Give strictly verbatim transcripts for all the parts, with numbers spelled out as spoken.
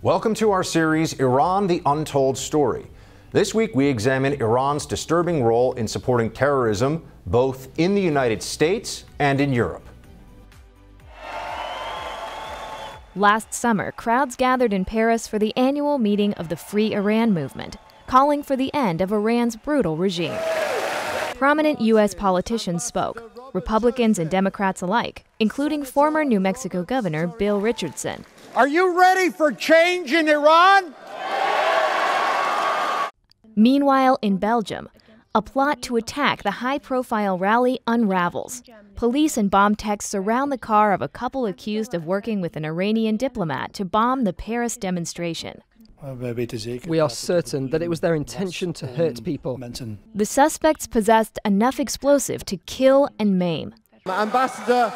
Welcome to our series, Iran, the Untold Story. This week we examine Iran's disturbing role in supporting terrorism, both in the United States and in Europe. Last summer, crowds gathered in Paris for the annual meeting of the Free Iran movement, calling for the end of Iran's brutal regime. Prominent U S politicians spoke, Republicans and Democrats alike, including former New Mexico Governor Bill Richardson. Are you ready for change in Iran? Meanwhile, in Belgium, a plot to attack the high-profile rally unravels. Police and bomb techs surround the car of a couple accused of working with an Iranian diplomat to bomb the Paris demonstration. We are certain that it was their intention to hurt people. The suspects possessed enough explosive to kill and maim. Ambassador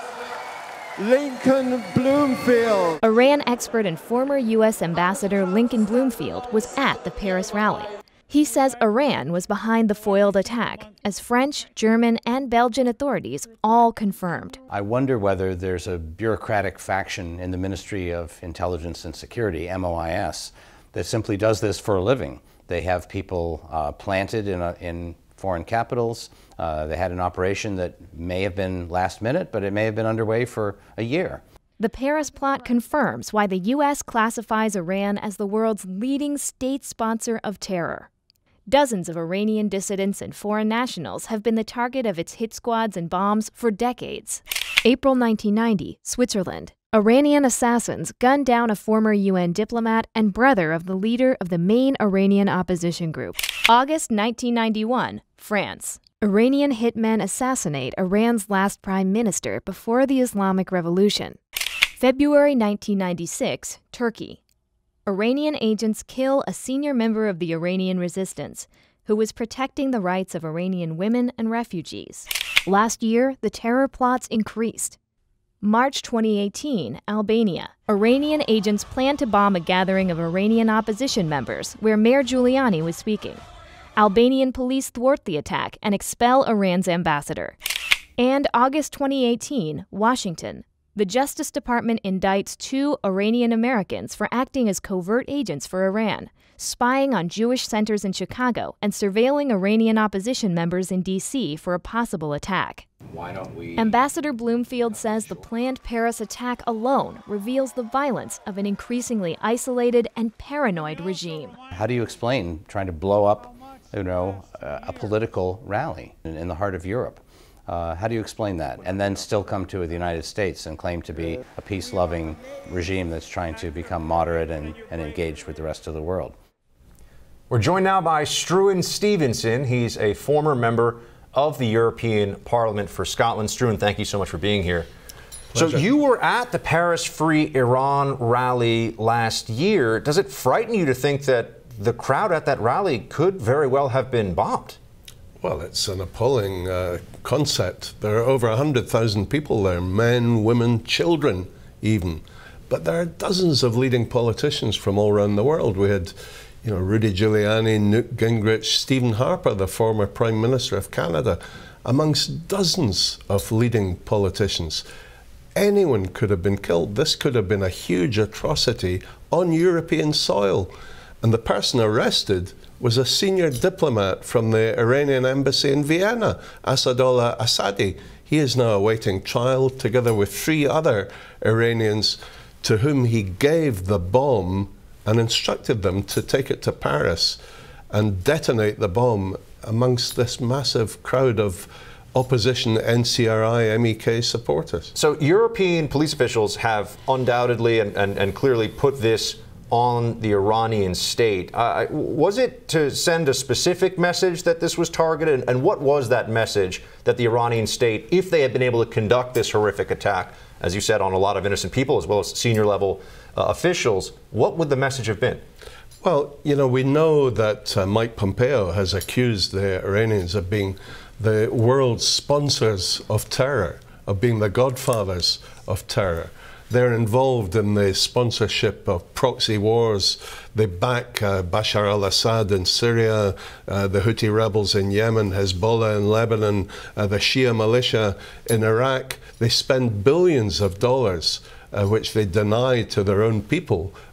Lincoln Bloomfield. Iran expert and former U S Ambassador Lincoln Bloomfield was at the Paris rally. He says Iran was behind the foiled attack, as French, German, and Belgian authorities all confirmed. I wonder whether there's a bureaucratic faction in the Ministry of Intelligence and Security, M O I S, that simply does this for a living. They have people uh, planted in, a, in foreign capitals. Uh, they had an operation that may have been last minute, but it may have been underway for a year. The Paris plot confirms why the U S classifies Iran as the world's leading state sponsor of terror. Dozens of Iranian dissidents and foreign nationals have been the target of its hit squads and bombs for decades. April nineteen ninety, Switzerland. Iranian assassins gunned down a former U N diplomat and brother of the leader of the main Iranian opposition group. August nineteen ninety-one, France. Iranian hitmen assassinate Iran's last prime minister before the Islamic Revolution. February nineteen ninety-six, Turkey. Iranian agents kill a senior member of the Iranian resistance who was protecting the rights of Iranian women and refugees. Last year, the terror plots increased. March twenty eighteen, Albania. Iranian agents planned to bomb a gathering of Iranian opposition members where Mayor Giuliani was speaking. Albanian police thwart the attack and expel Iran's ambassador. And August twenty eighteen, Washington. The Justice Department indicts two Iranian Americans for acting as covert agents for Iran, spying on Jewish centers in Chicago and surveilling Iranian opposition members in D C for a possible attack. Why don't we... Ambassador Bloomfield says the planned Paris attack alone reveals the violence of an increasingly isolated and paranoid regime. How do you explain trying to blow up, you know, a political rally in, in the heart of Europe? Uh, how do you explain that? And then still come to the United States and claim to be a peace-loving regime that's trying to become moderate and, and engaged with the rest of the world. We're joined now by Struan Stevenson. He's a former member of the European Parliament for Scotland. Struan, thank you so much for being here. Pleasure. So you were at the Paris Free Iran rally last year. Does it frighten you to think that the crowd at that rally could very well have been bombed? Well, it's an appalling uh, concept. There are over one hundred thousand people there, men, women, children even. But there are dozens of leading politicians from all around the world. We had, you know, Rudy Giuliani, Newt Gingrich, Stephen Harper, the former Prime Minister of Canada, amongst dozens of leading politicians. Anyone could have been killed. This could have been a huge atrocity on European soil. And the person arrested was a senior diplomat from the Iranian embassy in Vienna, Asadollah Assadi. He is now awaiting trial together with three other Iranians to whom he gave the bomb and instructed them to take it to Paris and detonate the bomb amongst this massive crowd of opposition N C R I, M E K supporters. So European police officials have undoubtedly and, and, and clearly put this on the Iranian state. Uh, was it to send a specific message that this was targeted? And what was that message that the Iranian state, if they had been able to conduct this horrific attack, as you said, on a lot of innocent people as well as senior level uh, officials, what would the message have been? Well, you know, we know that uh, Mike Pompeo has accused the Iranians of being the world's sponsors of terror, of being the godfathers of terror. They're involved in the sponsorship of proxy wars. They back uh, Bashar al-Assad in Syria, uh, the Houthi rebels in Yemen, Hezbollah in Lebanon, uh, the Shia militia in Iraq. They spend billions of dollars, uh, which they deny to their own people,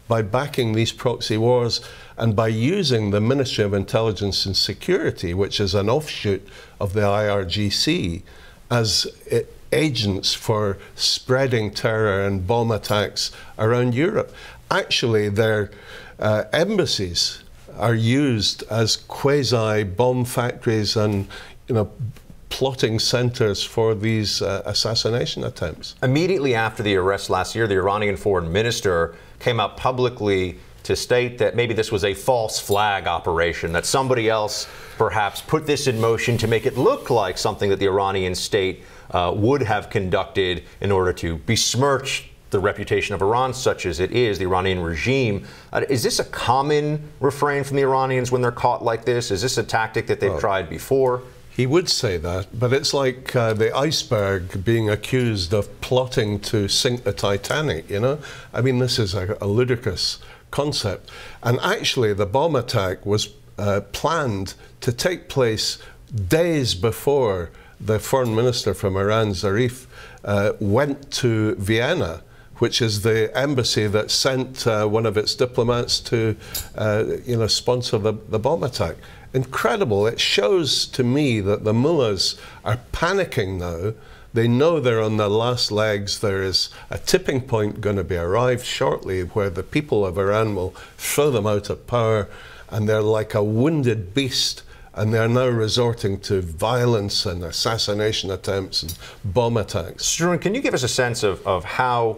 by backing these proxy wars and by using the Ministry of Intelligence and Security, which is an offshoot of the I R G C, as it, agents for spreading terror and bomb attacks around Europe. Actually, their uh, embassies are used as quasi-bomb factories and, you know, plotting centers for these uh, assassination attempts. Immediately after the arrest last year, the Iranian foreign minister came out publicly to state that maybe this was a false flag operation, that somebody else perhaps put this in motion to make it look like something that the Iranian state uh, would have conducted in order to besmirch the reputation of Iran, such as it is, the Iranian regime. Uh, is this a common refrain from the Iranians when they're caught like this? Is this a tactic that they've well, tried before? He would say that, but it's like uh, the iceberg being accused of plotting to sink the Titanic, you know? I mean, this is a, a ludicrous concept. And actually, the bomb attack was uh, planned to take place days before the foreign minister from Iran, Zarif, uh, went to Vienna, which is the embassy that sent uh, one of its diplomats to, uh, you know, sponsor the, the bomb attack. Incredible. It shows to me that the mullahs are panicking now. They know they're on the last legs. There is a tipping point going to be arrived shortly where the people of Iran will throw them out of power, and they're like a wounded beast, and they're now resorting to violence and assassination attempts and bomb attacks. Struan, can you give us a sense of, of how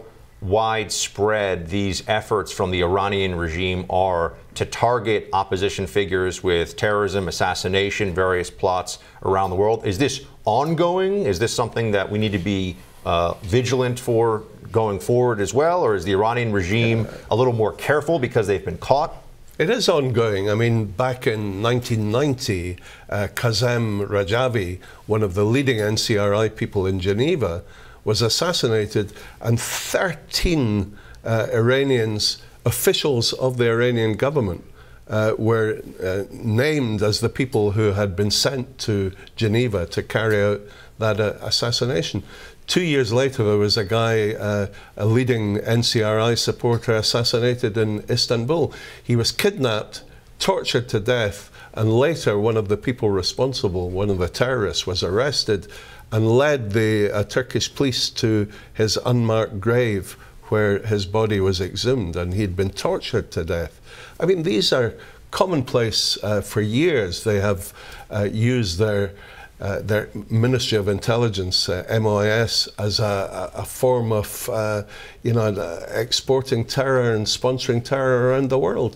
widespread these efforts from the Iranian regime are to target opposition figures with terrorism, assassination, various plots around the world? Is this ongoing? Is this something that we need to be uh, vigilant for going forward as well? Or is the Iranian regime a little more careful because they've been caught? It is ongoing. I mean, back in nineteen ninety, uh, Kazem Rajavi, one of the leading N C R I people in Geneva, was assassinated, and thirteen uh, Iranians, officials of the Iranian government, uh, were uh, named as the people who had been sent to Geneva to carry out that uh, assassination. Two years later, there was a guy, uh, a leading N C R I supporter, assassinated in Istanbul. He was kidnapped, tortured to death, and later one of the people responsible, one of the terrorists, was arrested and led the uh, Turkish police to his unmarked grave where his body was exhumed, and he'd been tortured to death. I mean, these are commonplace uh, for years. They have uh, used their uh, their Ministry of Intelligence, uh, M O I S, as a, a form of, uh, you know, exporting terror and sponsoring terror around the world.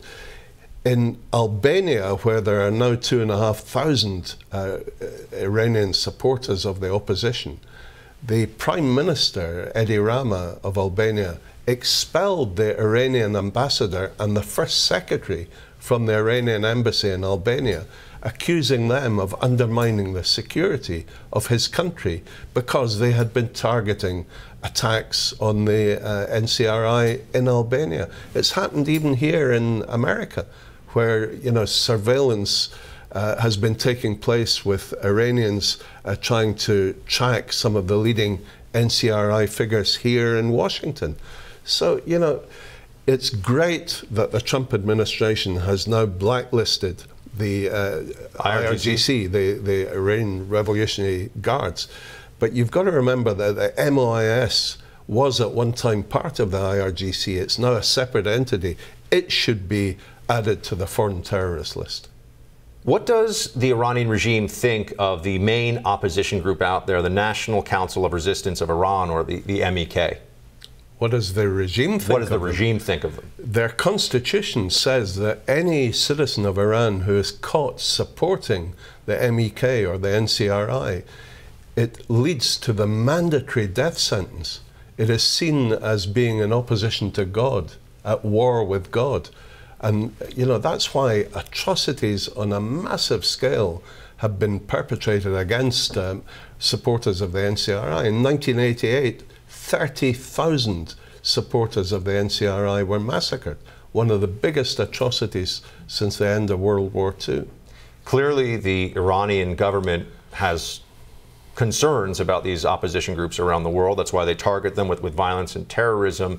In Albania, where there are now two and a half thousand uh, Iranian supporters of the opposition, the Prime Minister, Edi Rama of Albania, expelled the Iranian ambassador and the first secretary from the Iranian embassy in Albania, accusing them of undermining the security of his country because they had been targeting attacks on the uh, N C R I in Albania. It's happened even here in America, where, you know, surveillance uh, has been taking place with Iranians uh, trying to track some of the leading N C R I figures here in Washington. So, you know, it's great that the Trump administration has now blacklisted the uh, I R G C, the, the Iranian Revolutionary Guards. But you've got to remember that the M O I S was at one time part of the I R G C. It's now a separate entity. It should be added to the foreign terrorist list. What does the Iranian regime think of the main opposition group out there, the National Council of Resistance of Iran, or the, the M E K? What does the regime think What does the of regime them? think of them? Their constitution says that any citizen of Iran who is caught supporting the M E K or the N C R I, it leads to the mandatory death sentence. It is seen as being in opposition to God, at war with God. And, you know, that's why atrocities on a massive scale have been perpetrated against um, supporters of the N C R I. In nineteen eighty-eight, thirty thousand supporters of the N C R I were massacred, one of the biggest atrocities since the end of World War Two. Clearly, the Iranian government has concerns about these opposition groups around the world. That's why they target them with, with violence and terrorism.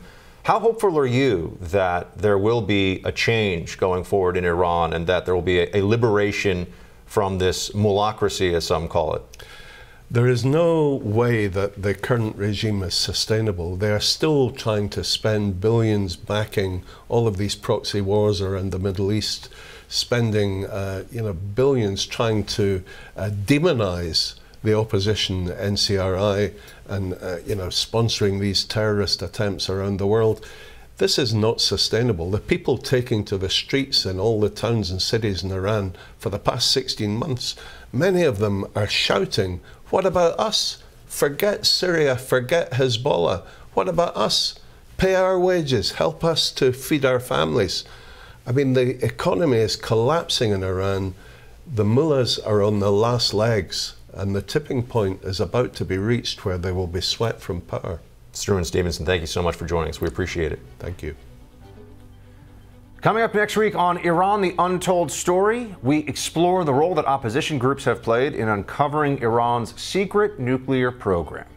How hopeful are you that there will be a change going forward in Iran and that there will be a, a liberation from this mulocracy, as some call it? There is no way that the current regime is sustainable. They are still trying to spend billions backing all of these proxy wars around the Middle East, spending uh, you know, billions trying to uh, demonize the opposition, N C R I, and uh, you know, sponsoring these terrorist attempts around the world. This is not sustainable. The people taking to the streets in all the towns and cities in Iran for the past sixteen months, many of them are shouting, "What about us? Forget Syria, forget Hezbollah. What about us? Pay our wages, help us to feed our families." I mean, the economy is collapsing in Iran. The mullahs are on the last legs, and the tipping point is about to be reached where they will be swept from power. Struan Stevenson, thank you so much for joining us. We appreciate it. Thank you. Coming up next week on Iran, the Untold Story, we explore the role that opposition groups have played in uncovering Iran's secret nuclear program.